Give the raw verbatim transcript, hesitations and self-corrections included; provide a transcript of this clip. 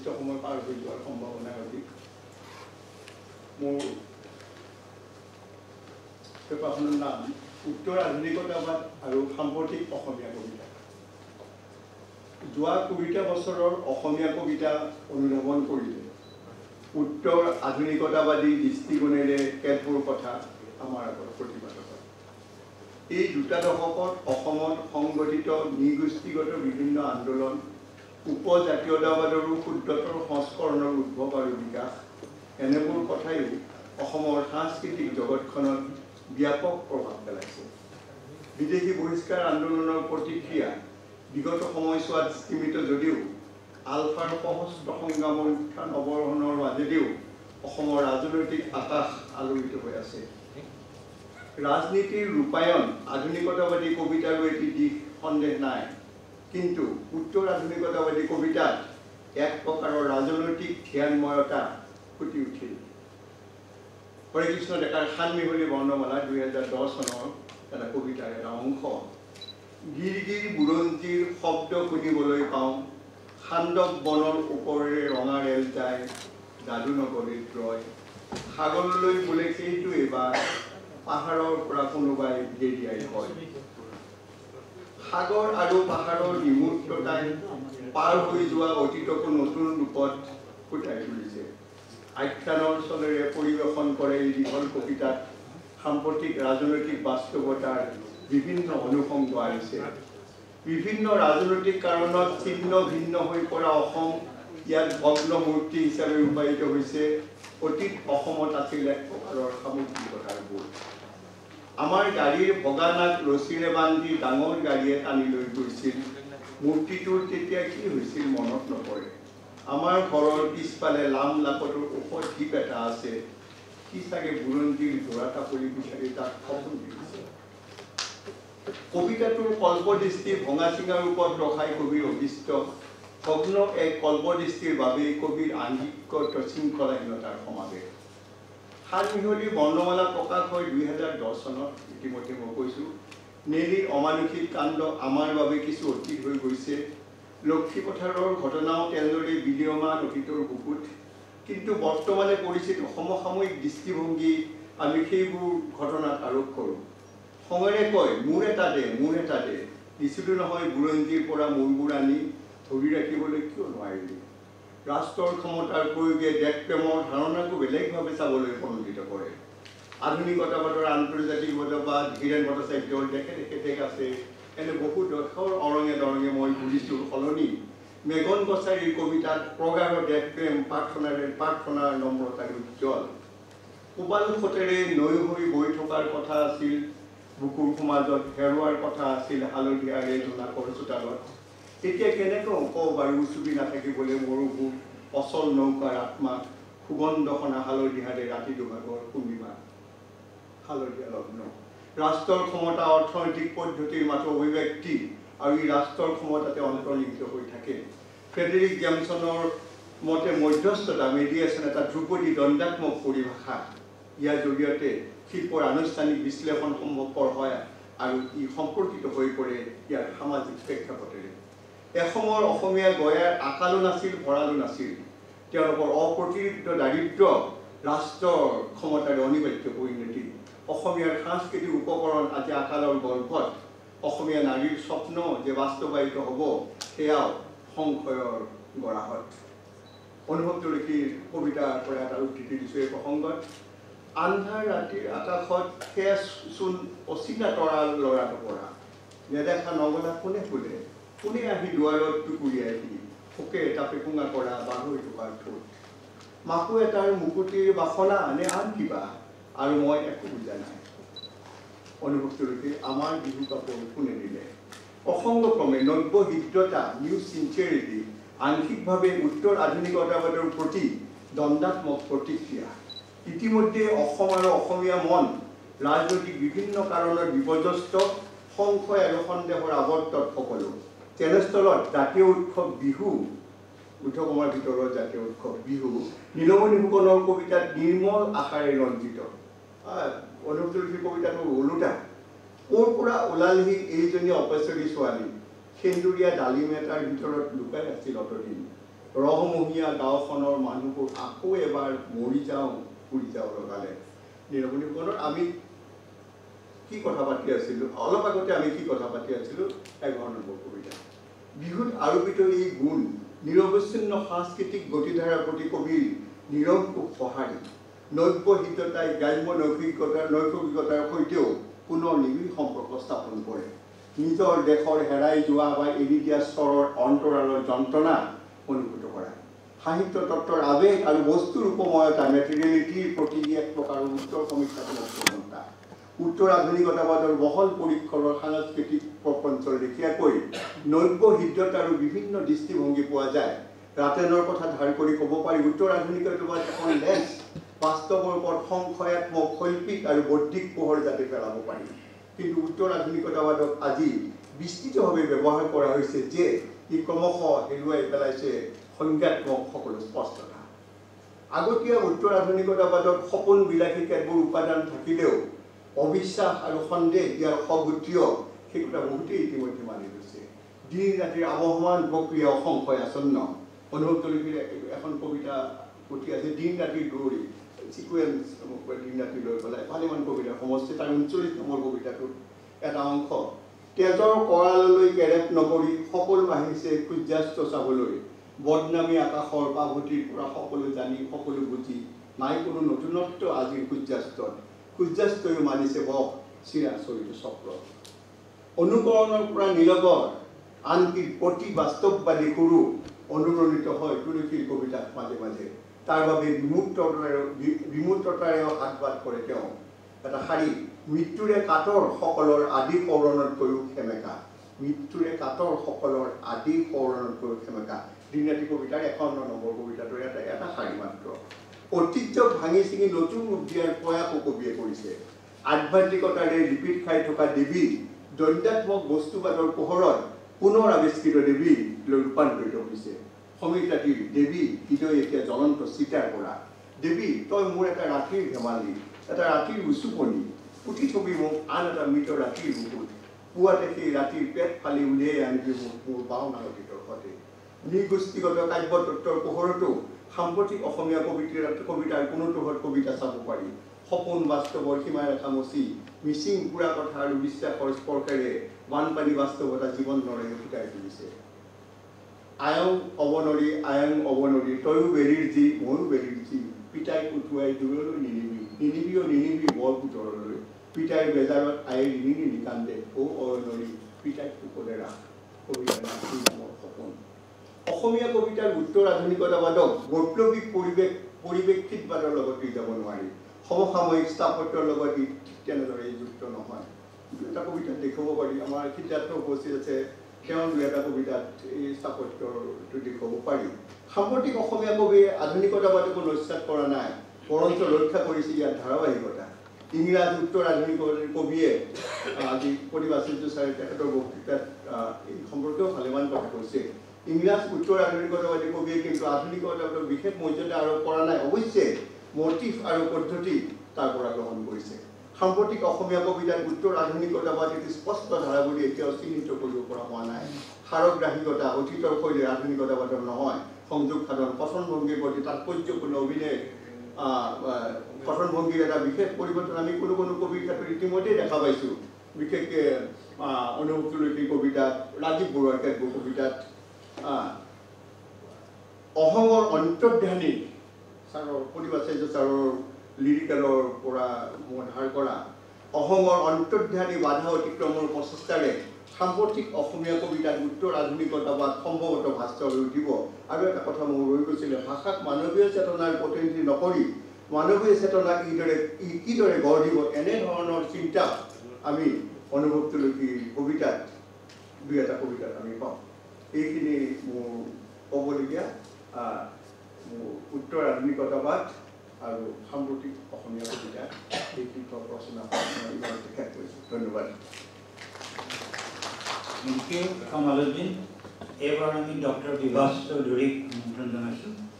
সময় পাৰ হৈ যোৱাৰ সম্ভাৱনা অধিক। মোৰ পেপাৰখনৰ নাম উত্তৰ আধুনিকতাবাদ আৰু সাম্প্ৰতিক অসমীয়া কবিতা। যোৱা কবিতা বছৰৰ অসমীয়া কবিতা অনুধাৱন কৰিলে উত্তৰ আধুনিকতাবাদী দৃষ্টিকোণেৰে কেতবোৰ কথা আমাৰ আগত প্ৰতিপাদন হয়। এই দুটা দশকত অসমত সংগঠিত নৃগোষ্ঠীগত বিভিন্ন আন্দোলন, উপজাতীয়তাবাদৰো ক্ষুদ্ৰতৰ সংস্কৰণৰ উদ্ভৱ আৰু বিকাশ, এনেবোৰ কথাইও অসমৰ সাংস্কৃতিক জগতখনত ব্যাপক প্ৰভাৱ পেলাইছে। বিদেশী বহিষ্কাৰ আন্দোলনৰ প্ৰতিক্ৰিয়া বিগত সময়ছোৱাত সীমিত যদিও আলফাৰ সহস্ৰ সংগ্ৰামৰ উত্থান অৱৰোহণৰ মাজেদিও অসমৰ ৰাজনৈতিক আকাশ আলোড়িত হৈ আছে। ৰাজনীতিৰ ৰূপায়ণ আধুনিকতাবাদী কবিতাৰো এটি দিশ সন্দেহ নাই, কিন্তু উত্তৰ আধুনিকতাবাদী কবিতাত এক প্ৰকাৰৰ ৰাজনৈতিক ধ্যানময়তা ফুটি উঠিল। হৰে কৃষ্ণ ডেকাৰ সানমিহলি বৰ্ণমালা দুই হাজাৰ দহ চনৰ এটা কবিতাৰ এটা অংশ। গিৰ গিৰ বুৰঞ্জীৰ শব্দ শুনিবলৈ পাওঁ, সান্দৱ বনৰ ওপৰেৰে ৰঙা ৰেল যায়, যাদু নগৰীত ৰয়, সাগৰলৈ বোলে সেইটো এবাৰ পাহাৰৰ পৰা কোনোবাই গেৰিয়াই হয়। সাগৰ আৰু পাহাৰৰ বিমূৰ্ততাই পাৰ হৈ যোৱা অতীতকো নতুন ৰূপত ফুটাই তুলিছে। আখ্যানৰ চলেৰে পৰিৱেশন কৰে এই দীঘল কবিতাত সাম্প্ৰতিক ৰাজনৈতিক বাস্তৱতাৰ বিভিন্ন অনুষংগ আহিছে। বিভিন্ন ৰাজনৈতিক কাৰণত ছিন্ন ভিন্ন হৈ পৰা অসম ইয়াত ভগ্ন মূৰ্তি হিচাপে ৰূপায়িত হৈছে। অতীত অসমত আছিল এক প্ৰকাৰৰ সামগ্ৰিকতাৰ বোধ। আমাৰ গাড়ীৰ ভগানাক ৰছীৰে বান্ধি ডাঙৰ গাড়ীয়ে টানি লৈ গৈছিল। মূৰ্তিটোৰ তেতিয়া কি হৈছিল মনত নপৰে। আমাৰ ঘৰৰ পিছফালে লাম লাপতৰ ওখ ঢিপ এটা আছে, সি চাগে বুৰঞ্জীৰ জোৰা কাপৰি বিচাৰি তাক সপোন দিছে। কবিতাটোৰ কল্পদৃষ্টি ভঙা চিঙা ৰূপত ৰখাই কবিৰ অভিষ্ট। ভগ্ন এক কল্পদৃষ্টিৰ বাবেই কবিৰ আংগিকত শৃংখলাহীনতাৰ সমাৱেশ। সানমিহলি বৰ্ণমালা প্ৰকাশ হয় দুই হাজাৰ দহ চনত। ইতিমধ্যে মই কৈছোঁ, নেলীৰ অমানুষিক কাণ্ড আমাৰ বাবে কিছু অতীত হৈ গৈছে। লক্ষী পথাৰৰ ঘটনাও তেনেদৰে বিলীয়মান অতীতৰ বুকুত। কিন্তু বৰ্তমানে পৰিচিত সমসাময়িক দৃষ্টিভংগী আমি সেইবোৰ ঘটনাত আৰোপ কৰোঁ। খঙেৰে কয়, মোৰ এটা দে মোৰ এটা দে, দিছিলোঁ নহয় বুৰঞ্জীৰ পৰা মূৰবোৰ আনি, ধৰি ৰাখিবলৈ কিয় নোৱাৰিলি। ৰাষ্ট্ৰৰ ক্ষমতাৰ প্ৰয়োগে দেশ প্ৰেমৰ ধাৰণাকো বেলেগভাৱে চাবলৈ প্ৰণোদিত কৰে। আধুনিকতাবাদৰ আন্তৰ্জাতিকবাদবাদ, ধীৰেন ভট্টাচাৰ্যৰ দেশে দেশে দেশ আছে, এনে বহু দেশৰ অৰঙে দৰঙে মই ঘূৰিছোঁ সলনি মেঘন কছাৰীৰ কবিতাত প্ৰগাঢ় দেশ প্ৰেম প্ৰাৰ্থনাৰে প্ৰাৰ্থনাৰ নম্ৰতাৰ উজ্জ্বল। কোবাল খতেৰে নৈ হৈ গৈ থকাৰ কথা আছিল, বুকুৰ সমাজত হেৰুৱাৰ কথা আছিল হালধীয়াৰে জোনাকৰ চোতালত। এতিয়া কেনেকৈ কওঁ বাৰু চুবি নাথাকিবলৈ মৰুভূম অচল নৌকাৰ আত্মাক, সুগন্ধ সনা হালধীয়াৰে ৰাতি দুভাগৰ পূৰ্ণিমা হালধীয়া লগ্ন। ৰাষ্ট্ৰৰ ক্ষমতা অৰ্থনৈতিক পদ্ধতিৰ মাত্ৰ অভিব্যক্তি আৰু ই ৰাষ্ট্ৰৰ ক্ষমতাতে অন্তৰ্নিহিত হৈ থাকে। ফ্ৰেডেৰিক জেমছনৰ মতে মধ্যস্থতা মেডিয়েশ্যন এটা ধ্ৰুপদী দণ্ডাত্মক পৰিভাষা। ইয়াৰ জৰিয়তে শিল্পৰ আনুষ্ঠানিক বিশ্লেষণ সম্ভৱপৰ হয় আৰু ই সম্পৰ্কিত হৈ পৰে ইয়াৰ সামাজিক প্ৰেক্ষাপটেৰে। এসময়ৰ অসমীয়া গয়াৰ আকালো নাছিল, ভঁৰালো নাছিল। তেওঁলোকৰ অপ্ৰতিৰোধ দাৰিদ্ৰ ৰাষ্ট্ৰৰ ক্ষমতাৰে অনিবাৰ্য পৰিণতি। অসমীয়াৰ সাংস্কৃতিক উপকৰণ আজি আকালৰ গৰ্ভত। অসমীয়া নাৰীৰ স্বপ্ন যে বাস্তৱায়িত হ'ব, সেয়াও সংশয়ৰ গৰাহত। অনুভৱটো লিখি কবিতাৰ পৰা এটা উদ্ধৃতি দিছোঁ এই প্ৰসংগত। আন্ধাৰ ৰাতিৰ আকাশত সেয়া চোন অচিনা তৰা লৰাটো পৰা, নেদেখা নগলা কোনে ফুলে, কোনে আহি দুৱাৰত টুকুৰিয়াইহি, শোকে তাপে কোঙা কৰা বাঢ়ৈ থকাৰ ঠোঁট। মাকো এটাৰ মুকুটিৰ বাসনা নে আন কিবা, আৰু মই একো বুজা নাই। অনুভৱটোলৈকে আমাৰ বিহু কাপোৰ কোনে দিলে। প্ৰসংগক্ৰমে নব্য হৃদ্যতা নিউ চিনচিয়াৰিটি, আংশিকভাৱে উত্তৰ আধুনিকতাবাদৰ প্ৰতি দণ্ডাত্মক প্ৰতিক্ৰিয়া। ইতিমধ্যে অসম আৰু অসমীয়া মন ৰাজনৈতিক বিভিন্ন কাৰণত বিপৰ্যস্ত, সংশয় আৰু সন্দেহৰ আৱৰ্তত সকলো। তেনেস্থলত জাতীয় উৎসৱ বিহু, উৎসৱৰ ভিতৰত জাতীয় উৎসৱ বিহু নীলমণি ফুকনৰ কবিতাত নিৰ্মল আশাৰে ৰঞ্জিত। অনুভৱটোৰ কবিতাটো ওলোটা। ক'ৰ পৰা ওলালহি এইজনী অপেশ্বৰী ছোৱালী, সেন্দুৰীয়া ডালিম এটাৰ ভিতৰত লুকাই আছিল অতদিন। ৰহমহীয়া গাঁওখনৰ মানুহবোৰ আকৌ এবাৰ মৰি যাওঁ পুৰি যাওঁ লগালে। নীলমণি ফুকনৰ আমি কি কথা পাতি আছিলোঁ, অলপ আগতে আমি কি কথা পাতি আছিলোঁ, এঘাৰ নম্বৰ কবিতা। বিহুত আৰোপিত এই গুণ নিৰৱচ্ছিন্ন সাংস্কৃতিক গতিধাৰাৰ প্ৰতি কবিৰ নিৰংকুশ সঁহাৰি, নব্যহিততাই গ্ৰাম্য নৈসৰ্গিকতাৰ নৈসৰ্গিকতাৰ সৈতেও পুনৰ নিবিড় সম্পৰ্ক স্থাপন কৰে। নিজৰ দেশৰ হেৰাই যোৱা বা এৰি দিয়া স্তৰৰ অন্তৰালৰ যন্ত্ৰণা অনুভূত কৰা, সাহিত্য তত্ত্বৰ আৱেগ আৰু বস্তুৰ উপময়তা মেটেৰিয়েলিটিৰ প্ৰতি এক প্ৰকাৰৰ উত্তৰ সমীক্ষাত্মক প্ৰৱণতা, উত্তৰ আধুনিকতাবাদৰ বহল পৰিসৰৰ সাংস্কৃতিক প্ৰপঞ্চৰ লেখীয়াকৈ নব্য হৃদয়ত আৰু বিভিন্ন দৃষ্টিভংগী পোৱা যায়। ৰাতেনৰ কথা ধাৰ কৰি ক'ব পাৰি উত্তৰ আধুনিকতাবাদ এখন লেন্স, বাস্তৱৰ ওপৰত সংশয়াত্মক শৈল্পিক আৰু বৌদ্ধিক পোহৰ যাতে পেলাব পাৰি। কিন্তু উত্তৰ আধুনিকতাবাদক আজি বিস্তৃতভাৱে ব্যৱহাৰ কৰা হৈছে যে ই ক্ৰমশ হেৰুৱাই পেলাইছে সংজ্ঞাত্মক সকলো স্পষ্টতা। আগতীয়া উত্তৰ আধুনিকতাবাদত সপোন বিলাসী কেতবোৰ উপাদান থাকিলেও অবিশ্বাস আৰু সন্দেহ ইয়াৰ সগতীয় সেই কথা বহুতেই ইতিমধ্যে মানি লৈছে। দিন ৰাতিৰ আৱহমান প্ৰক্ৰিয়া অসংখ্য আচন্ন। অনুভৱ তলিৰ এখন কবিতা পুথি আছে, দিন ৰাতিৰ দৌৰি চিকুৱেঞ্চ দিন ৰাতি লৈ পেলাই ভালেমান কবিতাৰ সমষ্টি। তাৰ ঊনচল্লিছ নম্বৰ কবিতাটোৰ এটা অংশ, তেজৰ কৰাললৈ কেৰেপ নকৰি সকলো আহিছে সূৰ্যাস্ত চাবলৈ, বদনামী আকাশৰ পাভতিৰ পৰা সকলো জানি সকলো বুজি, নাই কোনো নতুনত্ব আজিৰ সূৰ্যাস্তত, সূৰ্যাস্তয়ো মানিছে বক চিৰাচৰিত চক্ৰ। অনুকৰণৰ পৰা নিলগৰ আনকি প্ৰতি বাস্তৱবাদী সুৰো অনুপ্ৰাণিত হয় তুলসীৰ কবিতাত মাজে মাজে। তাৰ বাবে বিমূৰ্ততাৰে বিমূৰ্ততাৰেও হাত বাদ কৰে তেওঁ। এটা শাৰী, মৃত্যুৰে কাতৰ সকলৰ আদি সৌৰণতকৈও সেমেকা, মৃত্যুৰে কাতৰ সকলৰ আদি সৌৰণতকৈও সেমেকা। দিন ৰাতি কবিতাৰ একাৱন্ন নম্বৰ কবিতাটোৰ এটা এটা শাৰী মাত্ৰ। ঐতিহ্যক ভাঙি চিঙি নতুন ৰূপ দিয়াৰ প্ৰয়াসো কবিয়ে কৰিছে। আধ্যাত্মিকতাৰে ৰিপিট খাই থকা দেৱী দ্বন্দ্বাত্মক বস্তুবাদৰ পোহৰত পুনৰ আৱিষ্কৃত দেৱীলৈ ৰূপান্তৰিত হৈছে। সমীৰ ৰাতিৰ দেৱী হৃদয় এতিয়া জ্বলন্ত চিতাৰ পৰা। দেৱী তই মোৰ এটা ৰাতিৰ ধেমালি, এটা ৰাতিৰ উচুপনি, পুতি থবি মোক আন এটা মৃত ৰাতিৰ বুকুত, পুৱাতে সেই ৰাতিৰ পেট ফালি উলিয়াই আনিবি মোক মোৰ বাওনা অতীতৰ সতে। নৃগোষ্ঠীগত কাব্যতত্ত্বৰ পোহৰতো সাম্প্ৰতিক অসমীয়া কবিতাৰ কবিতাৰ কোনোটো কবিতা চাব পাৰি। সপোন বাস্তৱৰ সীমাৰেখা মচি মিচিং পুৰা কথা আৰু বিশ্বাসৰ স্পৰ্শেৰে বানপানী বাস্তৱতা জীৱন নৰে ফুটাই তুলিছে। আয়ং অৱনৰী আয়ং অৱনৰী তয়ো বেৰিৰ যি ময়ো বেৰিৰ যি, পিতাই উঠুৱাই দূৰলৈ নিনিবি, নিনিবিও নিনিবি বৰ পুতৰলৈ, পিতাইৰ বেজাৰত আয়ে ৰিণি ৰিণি কান্দে, ঔ অনৰী পিতাইক কুশলে ৰাখ। কবিতাৰ নামৰ সপোন। অসমীয়া কবিতাৰ উত্তৰ আধুনিকতাবাদক বৈপ্লৱিক পৰিৱেশ পৰিৱেশিতবাদৰ লগত এৰি যাব নোৱাৰি। সমসাময়িক স্থাপত্যৰ লগত ই ঠিক তেনেদৰে যুক্ত নহয়। এটা কবিতাত দেখুৱাব পাৰি, আমাৰ সিদ্ধাৰ্থ উপস্থিত আছে, তেওঁ দুই এটা কবিতাত এই স্থাপত্যটো দেখুৱাব পাৰি। সাম্প্ৰতিক অসমীয়া কবিয়ে আধুনিকতাবাদকো নস্যাৎ কৰা নাই, বৰঞ্চ ৰক্ষা কৰিছে ইয়াৰ ধাৰাবাহিকতা। ইংৰাজ উত্তৰ আধুনিক কবিয়ে আজি প্ৰতিভাচাৰ্য ছাৰে তেখেতৰ বক্তৃতাত এই সম্পৰ্কেও ভালেমান কথা কৈছে। ইংৰাজ উত্তৰ আধুনিকতাবাদী কবিয়ে কিন্তু আধুনিকতাবাদক বিশেষ মৰ্যাদা আৰোপ কৰা নাই, অৱশ্যে মটিভ আৰু পদ্ধতি তাৰ পৰা গ্ৰহণ কৰিছে। সাম্প্ৰতিক অসমীয়া কবিতাত উত্তৰ আধুনিকতাবাদ এটি স্পষ্ট ধাৰা বুলি এতিয়াও চিহ্নিত কৰিব পৰা হোৱা নাই। সাৰগ্ৰাহিকতা অতীতৰ শৈলীৰ আধুনিকতাবাদৰ নহয়, সংযোগ সাধন কথনভংগীৰ প্ৰতি তাৎপৰ্যপূৰ্ণ অভিনয় কথনভংগীৰ এটা বিশেষ পৰিৱৰ্তন আমি কোনো কোনো কবিৰ ক্ষেত্ৰত ইতিমধ্যেই দেখা পাইছোঁ। বিশেষকৈ অনুভৱ তুলসীৰ কবিতাত, ৰাজীৱ বৰুৱাৰ কেতবোৰ কবিতাত অহঙৰ অন্তৰ্ধানী ছাৰৰ প্ৰতিভাচাৰ্য ছাৰৰ লিৰিকেলৰ পৰা মই ধাৰ কৰা অহঙৰ অন্তৰ্ধানী বাধা অতিক্ৰমৰ প্ৰচেষ্টাৰে সাম্প্ৰতিক অসমীয়া কবিতাত উত্তৰ আধুনিকতাবাদ সম্ভৱতঃ ভাষ্য হৈ উঠিব। আৰু এটা কথা মোৰ ৰৈ গৈছিলে, ভাষাক মানৱীয় চেতনাৰ প্ৰতিনিধি নকৰি মানৱীয় চেতনাক কিদৰে কিদৰে গঢ় দিব, এনেধৰণৰ চিন্তা আমি অনুভৱ তুলসীৰ কবিতাত দুই এটা কবিতাত আমি পাওঁ। এইখিনি মোৰ ক'বলগীয়া মোৰ উত্তৰ আধুনিকতাবাদ আৰু সাম্প্ৰতিক অসমীয়া কবিতা এই শীৰ্ষক ৰচনা শেষ কৰিছোঁ। ধন্যবাদ। Thank you Kamaluddin. এইবাৰ আমি ডক্টৰ বিভাস চৌধুৰীক আমন্ত্ৰণ জনাইছোঁ।